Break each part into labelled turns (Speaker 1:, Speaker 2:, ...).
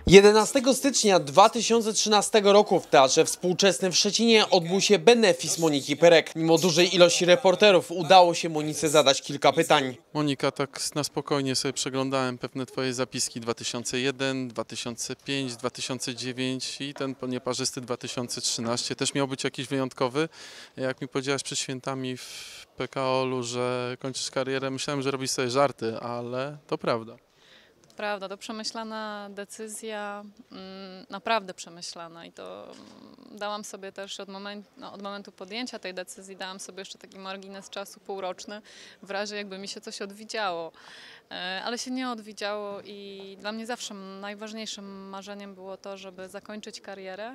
Speaker 1: 11 stycznia 2013 roku w Teatrze Współczesnym w Szczecinie odbył się benefis Moniki Perek. Mimo dużej ilości reporterów udało się Monice zadać kilka pytań.
Speaker 2: Monika, tak na spokojnie sobie przeglądałem pewne Twoje zapiski 2001, 2005, 2009 i ten nieparzysty 2013 też miał być jakiś wyjątkowy. Jak mi powiedziałaś przed świętami w PKOL-u, że kończysz karierę, myślałem, że robisz sobie żarty, ale to prawda.
Speaker 3: Prawda, to przemyślana decyzja, naprawdę przemyślana i to dałam sobie też od momentu podjęcia tej decyzji, dałam sobie jeszcze taki margines czasu półroczny, w razie jakby mi się coś odwidziało, ale się nie odwidziało i dla mnie zawsze najważniejszym marzeniem było to, żeby zakończyć karierę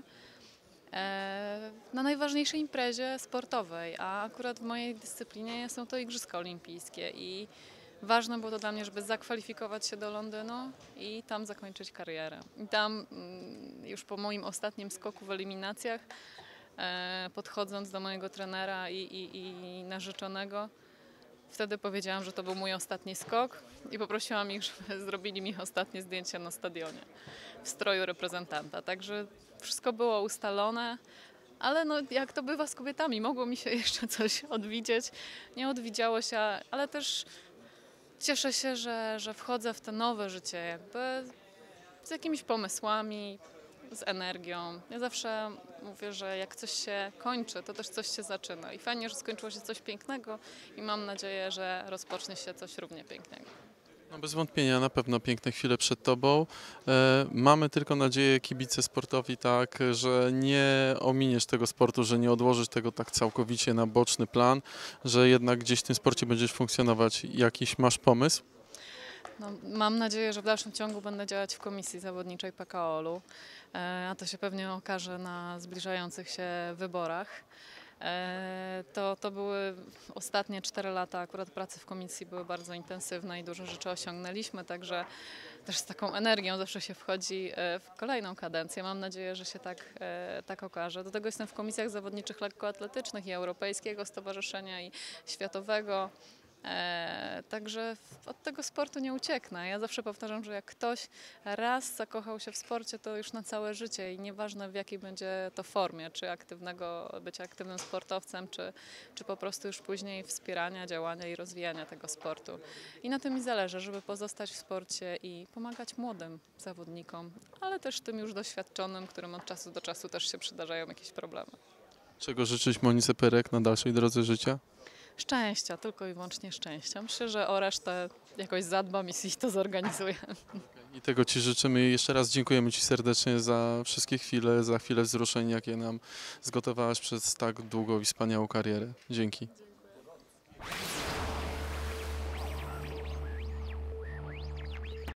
Speaker 3: na najważniejszej imprezie sportowej, a akurat w mojej dyscyplinie są to Igrzyska Olimpijskie i ważne było to dla mnie, żeby zakwalifikować się do Londynu i tam zakończyć karierę. I tam już po moim ostatnim skoku w eliminacjach, podchodząc do mojego trenera i narzeczonego, wtedy powiedziałam, że to był mój ostatni skok i poprosiłam ich, żeby zrobili mi ostatnie zdjęcia na stadionie w stroju reprezentanta. Także wszystko było ustalone. Ale no, jak to bywa z kobietami, mogło mi się jeszcze coś odwidzieć. Nie odwidziało się, ale też cieszę się, że wchodzę w to nowe życie jakby z jakimiś pomysłami, z energią. Ja zawsze mówię, że jak coś się kończy, to też coś się zaczyna. I fajnie, że skończyło się coś pięknego i mam nadzieję, że rozpocznie się coś równie pięknego.
Speaker 2: No bez wątpienia, na pewno piękne chwile przed Tobą. Mamy tylko nadzieję, kibice sportowi, tak, że nie ominiesz tego sportu, że nie odłożysz tego tak całkowicie na boczny plan, że jednak gdzieś w tym sporcie będziesz funkcjonować. Jakiś masz pomysł?
Speaker 3: No, mam nadzieję, że w dalszym ciągu będę działać w komisji zawodniczej PKOL-u, a to się pewnie okaże na zbliżających się wyborach. To były ostatnie 4 lata akurat pracy w komisji były bardzo intensywne i dużo rzeczy osiągnęliśmy, także też z taką energią zawsze się wchodzi w kolejną kadencję. Mam nadzieję, że się tak okaże. Do tego jestem w komisjach zawodniczych lekkoatletycznych i Europejskiego Stowarzyszenia i Światowego. Także od tego sportu nie ucieknę. Ja zawsze powtarzam, że jak ktoś raz zakochał się w sporcie, to już na całe życie i nieważne w jakiej będzie to formie, czy bycia aktywnym sportowcem, czy po prostu już później wspierania, działania i rozwijania tego sportu. I na tym mi zależy, żeby pozostać w sporcie i pomagać młodym zawodnikom, ale też tym już doświadczonym, którym od czasu do czasu też się przydarzają jakieś problemy.
Speaker 2: Czego życzyć Monice Perek na dalszej drodze życia?
Speaker 3: Szczęścia, tylko i wyłącznie szczęścia. Myślę, że o resztę jakoś zadbam i to zorganizuję.
Speaker 2: I tego Ci życzymy i jeszcze raz dziękujemy Ci serdecznie za wszystkie chwile, za chwilę wzruszeń, jakie nam zgotowałaś przez tak długą i wspaniałą karierę. Dzięki.